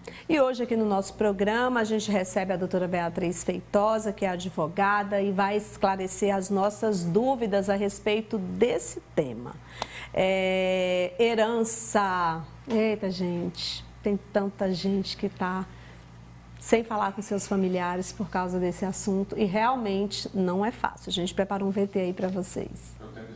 E hoje aqui no nosso programa a gente recebe a doutora Beatriz Feitosa, que é advogada e vai esclarecer as nossas dúvidas a respeito desse tema. Herança. Eita, gente, tem tanta gente que está sem falar com seus familiares por causa desse assunto e realmente não é fácil. A gente preparou um VT aí para vocês.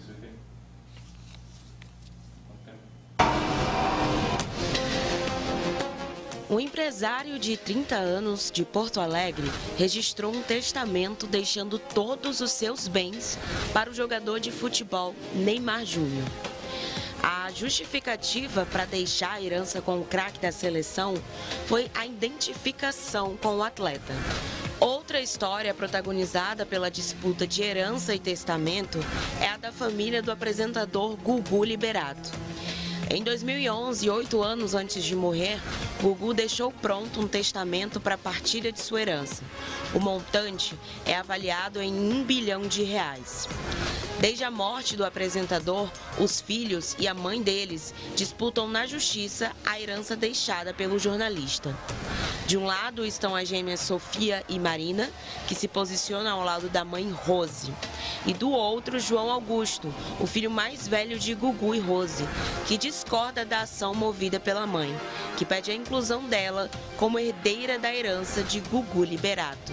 Um empresário de 30 anos de Porto Alegre registrou um testamento deixando todos os seus bens para o jogador de futebol Neymar Júnior. A justificativa para deixar a herança com o craque da seleção foi a identificação com o atleta. Outra história protagonizada pela disputa de herança e testamento é a da família do apresentador Gugu Liberato. Em 2011, 8 anos antes de morrer, Gugu deixou pronto um testamento para a partilha de sua herança. O montante é avaliado em R$1 bilhão. Desde a morte do apresentador, os filhos e a mãe deles disputam na justiça a herança deixada pelo jornalista. De um lado estão as gêmeas Sofia e Marina, que se posicionam ao lado da mãe Rose. E do outro, João Augusto, o filho mais velho de Gugu e Rose, que discorda da ação movida pela mãe, que pede a inclusão dela como herdeira da herança de Gugu Liberato.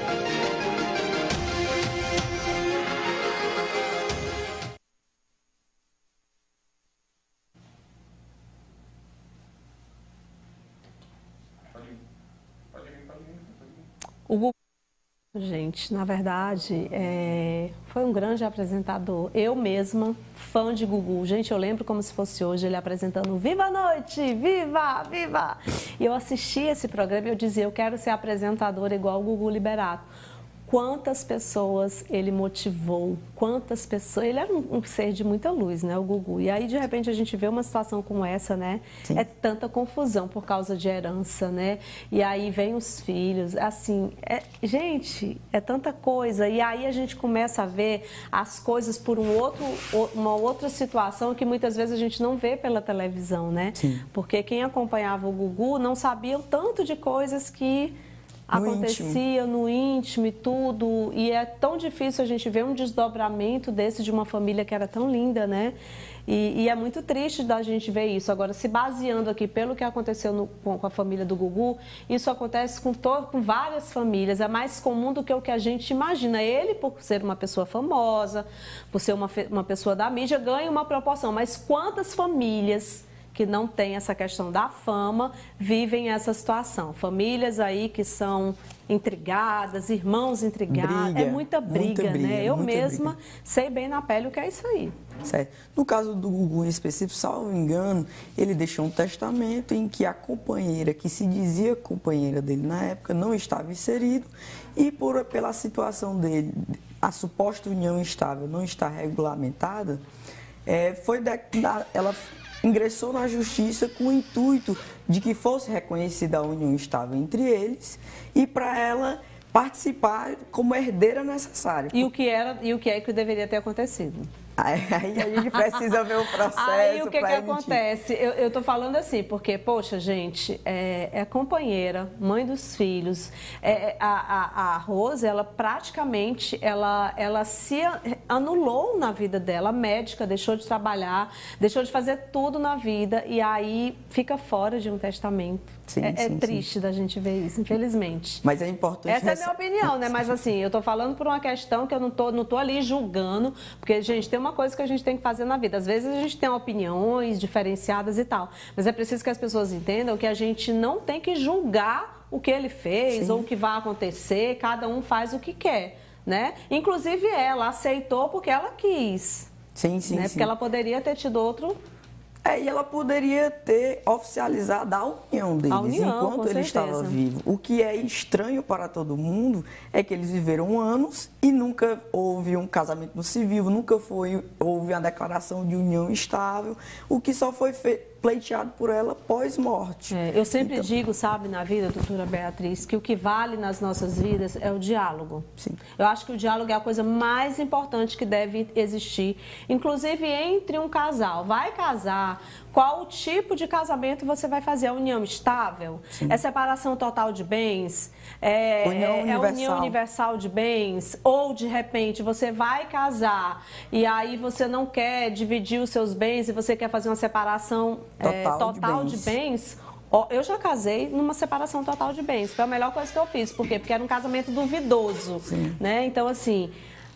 O Gugu, gente, na verdade, foi um grande apresentador. Eu mesma, fã de Gugu. Gente, eu lembro como se fosse hoje ele apresentando Viva a Noite, Viva, Viva! E eu assistia esse programa e eu dizia, eu quero ser apresentadora igual o Gugu Liberato. Quantas pessoas ele motivou, quantas pessoas... Ele era um ser de muita luz, né, o Gugu. E aí, de repente, a gente vê uma situação como essa, né? Sim. É tanta confusão por causa de herança, né? E aí vem os filhos, assim... gente, é tanta coisa. E aí a gente começa a ver as coisas por uma outra situação que muitas vezes a gente não vê pela televisão, né? Sim. Porque quem acompanhava o Gugu não sabia o tanto de coisas que... acontecia no íntimo e tudo, e é tão difícil a gente ver um desdobramento desse de uma família que era tão linda, né? E é muito triste da gente ver isso. Agora, se baseando aqui pelo que aconteceu com a família do Gugu, isso acontece com várias famílias, é mais comum do que o que a gente imagina. Ele, por ser uma pessoa famosa, por ser uma pessoa da mídia, ganha uma proporção, mas quantas famílias que não tem essa questão da fama, vivem essa situação. Famílias aí que são intrigadas, irmãos intrigados, é muita briga, né? Eu mesma sei bem na pele o que é isso aí. Certo. No caso do Gugu em específico, salvo engano, ele deixou um testamento em que a companheira, que se dizia companheira dele na época, não estava inserido e pela situação dele, a suposta união estável não está regulamentada, ela ingressou na justiça com o intuito de que fosse reconhecida a união estável entre eles e para ela participar como herdeira necessária. E o que é que deveria ter acontecido? Aí a gente precisa ver o processo. Aí o que acontece? Eu tô falando assim, porque, poxa, gente, é companheira, mãe dos filhos. A Rose, ela praticamente, ela se anulou na vida dela, médica, deixou de trabalhar, deixou de fazer tudo na vida e aí fica fora de um testamento. Sim, triste da gente ver isso, infelizmente. Mas é importante... Essa é a minha opinião, né? Mas assim, eu tô falando por uma questão que eu não tô ali julgando, porque, gente, tem uma coisa que a gente tem que fazer na vida. Às vezes a gente tem opiniões diferenciadas e tal, mas é preciso que as pessoas entendam que a gente não tem que julgar o que ele fez ou o que vai acontecer, cada um faz o que quer, né? Inclusive ela aceitou porque ela quis. Sim, sim, né? sim. Porque ela poderia ter tido outro... E ela poderia ter oficializado a união deles enquanto ele estava vivo. O que é estranho para todo mundo é que eles viveram anos e nunca houve um casamento no civil, nunca houve uma declaração de união estável, o que só foi pleiteado por ela pós-morte. Eu sempre digo, sabe, na vida, doutora Beatriz, que o que vale nas nossas vidas é o diálogo. Sim. Eu acho que o diálogo é a coisa mais importante que deve existir, inclusive entre um casal. Vai casar qual o tipo de casamento você vai fazer. É união estável? Sim. É separação total de bens? É união universal de bens? Ou, de repente, você vai casar e aí você não quer dividir os seus bens e você quer fazer uma separação total de bens? Eu já casei numa separação total de bens. Foi a melhor coisa que eu fiz. Por quê? Porque era um casamento duvidoso. Né? Então, assim...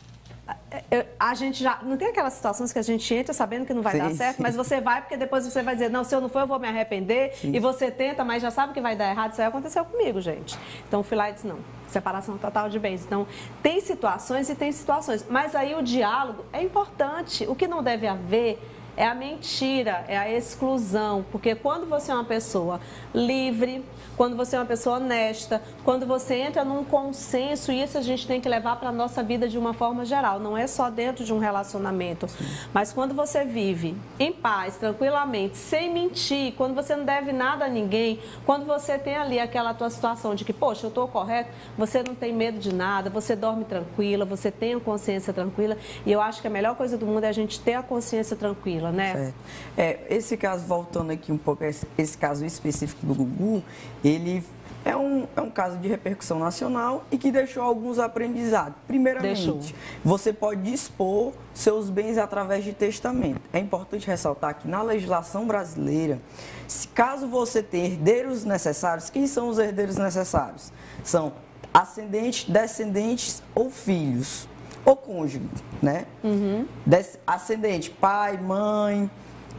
A gente já não tem aquelas situações que a gente entra sabendo que não vai dar certo, mas você vai porque depois você vai dizer, não, se eu não for eu vou me arrepender. E você tenta, mas já sabe que vai dar errado. Isso aí aconteceu comigo, gente. Então fui lá e disse, não, separação total de bens. Então tem situações e tem situações, mas aí o diálogo é importante. O que não deve haver é a mentira, é a exclusão, porque quando você é uma pessoa livre, quando você é uma pessoa honesta, quando você entra num consenso, e isso a gente tem que levar para a nossa vida de uma forma geral, não é só dentro de um relacionamento, mas quando você vive em paz, tranquilamente, sem mentir, quando você não deve nada a ninguém, quando você tem ali aquela tua situação de que, poxa, eu estou correto, você não tem medo de nada, você dorme tranquila, você tem a consciência tranquila, e eu acho que a melhor coisa do mundo é a gente ter a consciência tranquila, né? Esse caso, voltando aqui um pouco, esse caso específico do Gugu, ele é um caso de repercussão nacional e que deixou alguns aprendizados. Primeiramente, você pode dispor seus bens através de testamento. É importante ressaltar que na legislação brasileira, caso você tenha herdeiros necessários, quem são os herdeiros necessários? São ascendentes, descendentes ou filhos. Ou cônjuge, né? Ascendente, pai, mãe,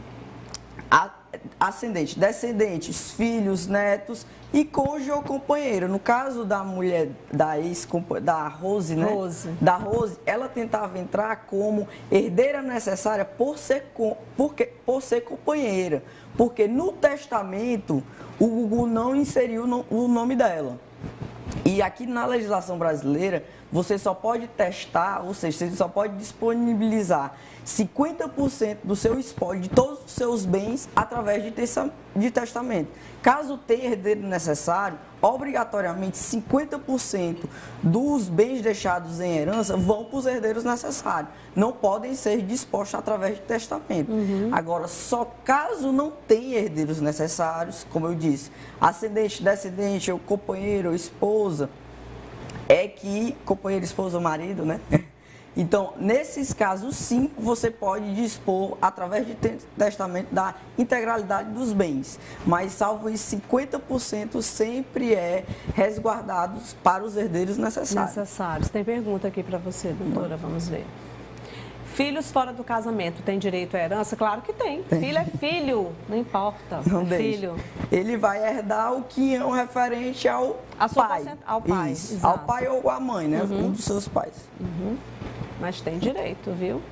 ascendente, descendentes, filhos, netos e cônjuge ou companheiro. No caso da mulher, da Rose, né? Da Rose, ela tentava entrar como herdeira necessária por ser companheira, porque no testamento o Gugu não inseriu o nome dela. E aqui na legislação brasileira, você só pode testar, ou seja, você só pode disponibilizar 50% do seu espólio, de todos os seus bens, através de testamento. Caso tenha herdeiro necessário, obrigatoriamente 50% dos bens deixados em herança vão para os herdeiros necessários. Não podem ser dispostos através de testamento. Agora, só caso não tenha herdeiros necessários, como eu disse, ascendente, descendente, ou companheiro, ou esposa, companheiro, esposa ou marido, né? Então, nesses casos, sim, você pode dispor, através de testamento, da integralidade dos bens. Mas, salvo isso, 50% sempre é resguardados para os herdeiros necessários. Tem pergunta aqui para você, doutora, vamos ver. Filhos fora do casamento têm direito à herança? Claro que tem. Filho é filho, não importa. Não filho. Ele vai herdar o que é referente ao pai. Ao pai. Ao pai ou à mãe, né? Um dos seus pais. Mas tem direito, viu?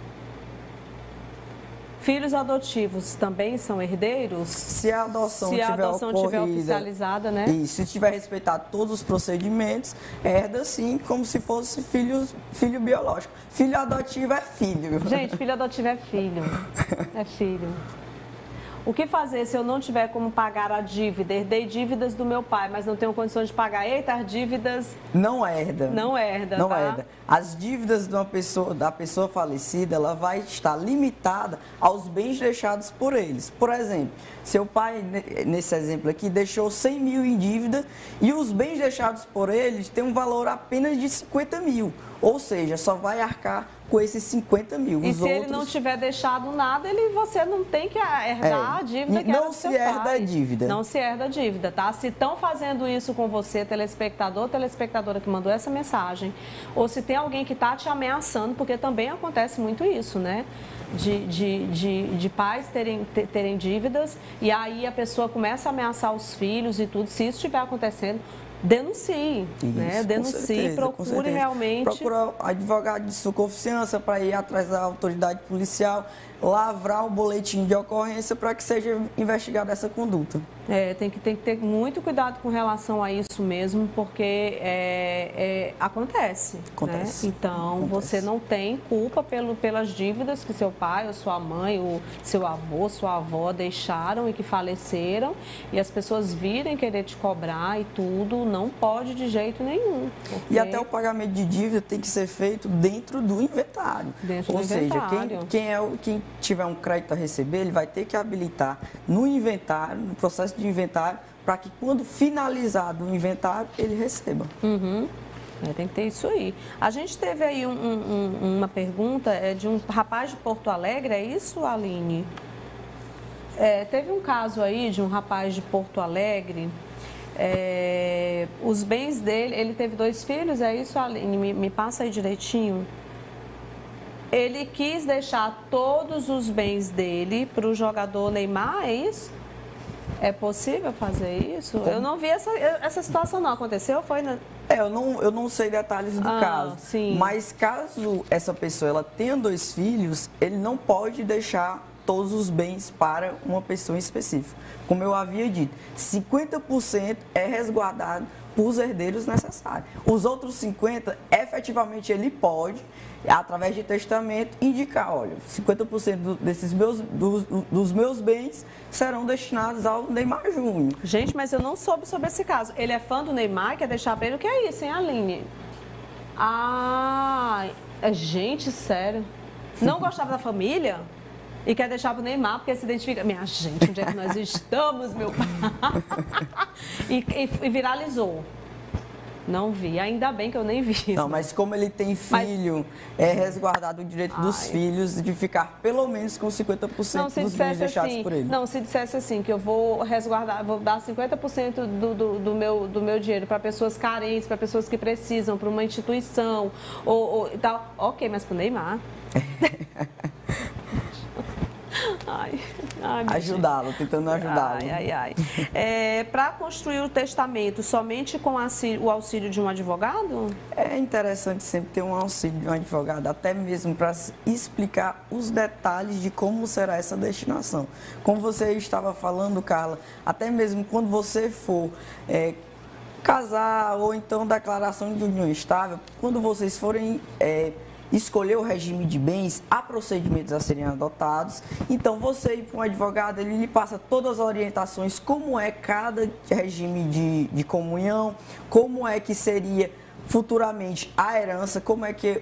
Filhos adotivos também são herdeiros? Se a adoção tiver oficializada, né? E se tiver respeitado todos os procedimentos, herda sim, como se fosse filho biológico. Filho adotivo é filho. Gente, filho adotivo é filho. É filho. O que fazer se eu não tiver como pagar a dívida? Herdei dívidas do meu pai, mas não tenho condições de pagar. Eita, as dívidas... Não herda. Não herda, Não herda. As dívidas da pessoa falecida, ela vai estar limitada aos bens deixados por eles. Por exemplo, seu pai, nesse exemplo aqui, deixou 100 mil em dívida e os bens deixados por eles têm um valor apenas de 50 mil. Ou seja, só vai arcar com esses 50 mil. E se ele não tiver deixado nada, você não tem que herdar a dívida que era do seu pai. Não se herda a dívida. Não se herda a dívida, tá? Se estão fazendo isso com você, telespectador, telespectadora que mandou essa mensagem, ou se tem alguém que está te ameaçando, porque também acontece muito isso, né? De pais terem dívidas e aí a pessoa começa a ameaçar os filhos e tudo. Se isso estiver acontecendo, denuncie, né? Denuncie, procure realmente... Procura advogado de sua confiança para ir atrás da autoridade policial, lavrar o boletim de ocorrência para que seja investigada essa conduta. Tem que ter muito cuidado com relação a isso mesmo, porque acontece. Né? Então, você não tem culpa pelas dívidas que seu pai, ou sua mãe, ou seu avô, sua avó deixaram e que faleceram, e as pessoas virem querer te cobrar e tudo. não pode de jeito nenhum. Porque... E até o pagamento de dívida tem que ser feito dentro do inventário. Ou seja, quem tiver um crédito a receber, ele vai ter que habilitar no inventário, no processo de inventário, para que quando finalizado o inventário, ele receba. Tem que ter isso aí. A gente teve aí uma pergunta de um rapaz de Porto Alegre, é isso, Aline? Teve um caso aí de um rapaz de Porto Alegre, os bens dele, ele teve 2 filhos, é isso, Aline? Me passa aí direitinho. Ele quis deixar todos os bens dele para o jogador Neymar, é isso? É possível fazer isso? Eu não vi essa situação, não aconteceu? Foi na... Eu não sei detalhes do caso, sim. Mas caso essa pessoa ela tenha 2 filhos, ele não pode deixar todos os bens para uma pessoa específica. Como eu havia dito, 50% é resguardado por os herdeiros necessários. Os outros 50%, efetivamente, ele pode, através de testamento, indicar, olha, 50% dos meus bens serão destinados ao Neymar Júnior. Gente, mas eu não soube sobre esse caso. Ele é fã do Neymar, quer deixar para ele, o que é isso, hein, Aline? Gente, sério. Não gostava da família? E quer deixar para o Neymar, porque se identifica... Minha gente, onde é que nós estamos, meu pai? e viralizou. Não vi, ainda bem que eu nem vi. Não, mas como ele tem filho, é resguardado o direito dos filhos de ficar pelo menos com 50% dos bens deixados por ele. Não, se dissesse assim, que eu vou resguardar, vou dar 50% do meu dinheiro para pessoas carentes, para pessoas que precisam, para uma instituição, ou tal. Ok, mas para o Neymar... Ajudá-lo, tentando ajudá-lo. Para construir o testamento, somente com o auxílio de um advogado? É interessante sempre ter um auxílio de um advogado, até mesmo para explicar os detalhes de como será essa destinação. Como você estava falando, Carla, até mesmo quando você for casar ou então declaração de união estável, quando vocês forem... escolher o regime de bens, há procedimentos a serem adotados. Então, você ir para um advogado, ele lhe passa todas as orientações, como é cada regime de comunhão, como é que seria futuramente a herança, como é que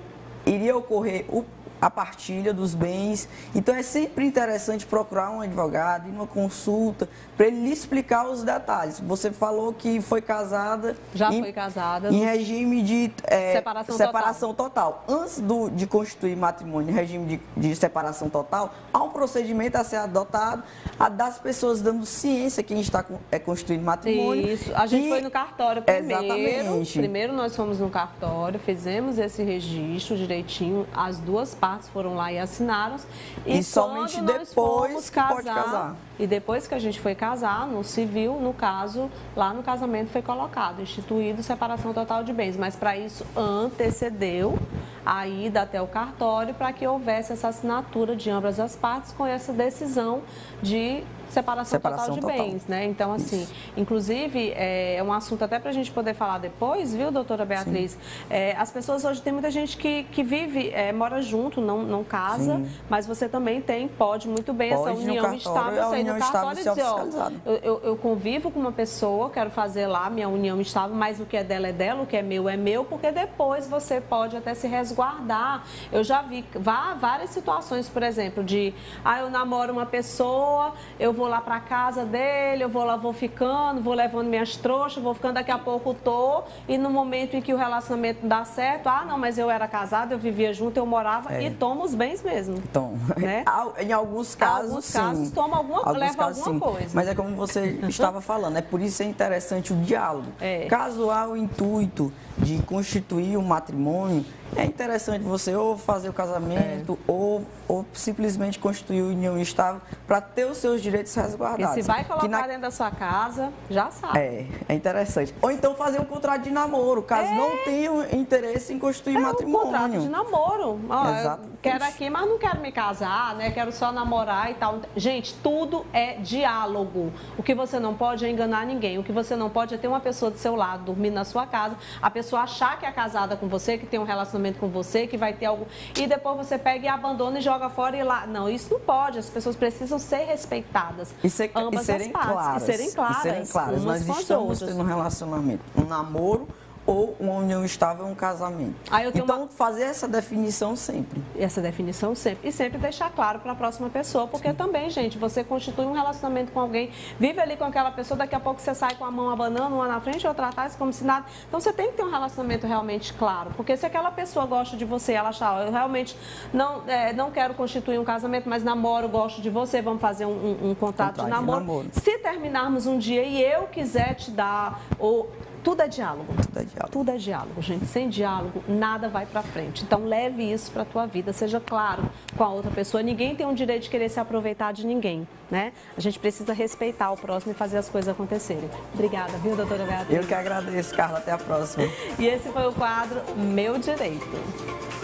iria ocorrer a partilha dos bens. Então, é sempre interessante procurar um advogado, ir numa consulta, para ele lhe explicar os detalhes. Você falou que foi casada... Foi casada. Em regime de separação total. Antes de constituir matrimônio em regime de separação total, há um procedimento a ser adotado, das pessoas dando ciência que a gente está constituindo matrimônio. Isso, a gente foi no cartório primeiro. Exatamente. Primeiro nós fomos no cartório, fizemos esse registro direitinho, as duas partes foram lá e assinaram. E somente depois que pode casar. E depois que a gente foi casar, no civil, no caso, lá no casamento foi colocado, instituído separação total de bens. Mas para isso antecedeu a ida até o cartório para que houvesse essa assinatura de ambas as partes com essa decisão de separação total de bens, né? Então, assim, isso. Inclusive, é um assunto até para a gente poder falar depois, viu, doutora Beatriz? As pessoas hoje, tem muita gente que vive, mora junto, não casa, sim. Mas você também pode muito bem essa união estável, sair no cartório e dizer, ó, eu convivo com uma pessoa, quero fazer lá minha união estável, mas o que é dela, o que é meu, porque depois você pode até se resguardar. Eu já vi várias situações, por exemplo, de, eu namoro uma pessoa, eu vou lá para casa dele, eu vou lá, vou ficando, vou levando minhas trouxas, vou ficando, daqui a pouco e no momento em que o relacionamento dá certo, não, mas eu era casada, eu vivia junto, eu morava e toma os bens mesmo. Então, né? Em alguns casos, sim. Toma leva alguma coisa. Mas é como você estava falando, por isso é interessante o diálogo. Caso há o intuito de constituir um matrimônio, é interessante você ou fazer o casamento ou simplesmente constituir união estável para ter os seus direitos resguardados. E se vai colocar dentro da sua casa, já sabe. É interessante. Ou então fazer um contrato de namoro, caso não tenha interesse em constituir matrimônio. Um contrato de namoro. Eu quero aqui, mas não quero me casar, né? Quero só namorar e tal. Gente, tudo é diálogo. O que você não pode é enganar ninguém. O que você não pode é ter uma pessoa do seu lado, dormindo na sua casa, a pessoa achar que é casada com você, que tem um relacionamento relacionamento com você, que vai ter algo, e depois você pega e abandona e joga fora e lá. Não, isso não pode. As pessoas precisam ser respeitadas. Ambas as partes. Claras. E serem claras. Nós estamos tendo um relacionamento, um namoro, ou uma união estável, um casamento. Então, fazer essa definição sempre. Essa definição sempre. E sempre deixar claro para a próxima pessoa, porque também, gente, você constitui um relacionamento com alguém, vive ali com aquela pessoa, daqui a pouco você sai com a mão abanando, uma na frente, outra atrás, como se nada. Então, você tem que ter um relacionamento realmente claro, porque se aquela pessoa gosta de você, ela acha, eu realmente não quero constituir um casamento, mas namoro, gosto de você, vamos fazer um contrato de namoro. Se terminarmos um dia e eu quiser te dar, tudo é diálogo. Tudo é diálogo, gente. Sem diálogo, nada vai pra frente. Então, leve isso pra tua vida. Seja claro com a outra pessoa. Ninguém tem o direito de querer se aproveitar de ninguém, né? A gente precisa respeitar o próximo e fazer as coisas acontecerem. Obrigada, viu, doutora Beatriz? Eu que agradeço, Carla. Até a próxima. E esse foi o quadro Meu Direito.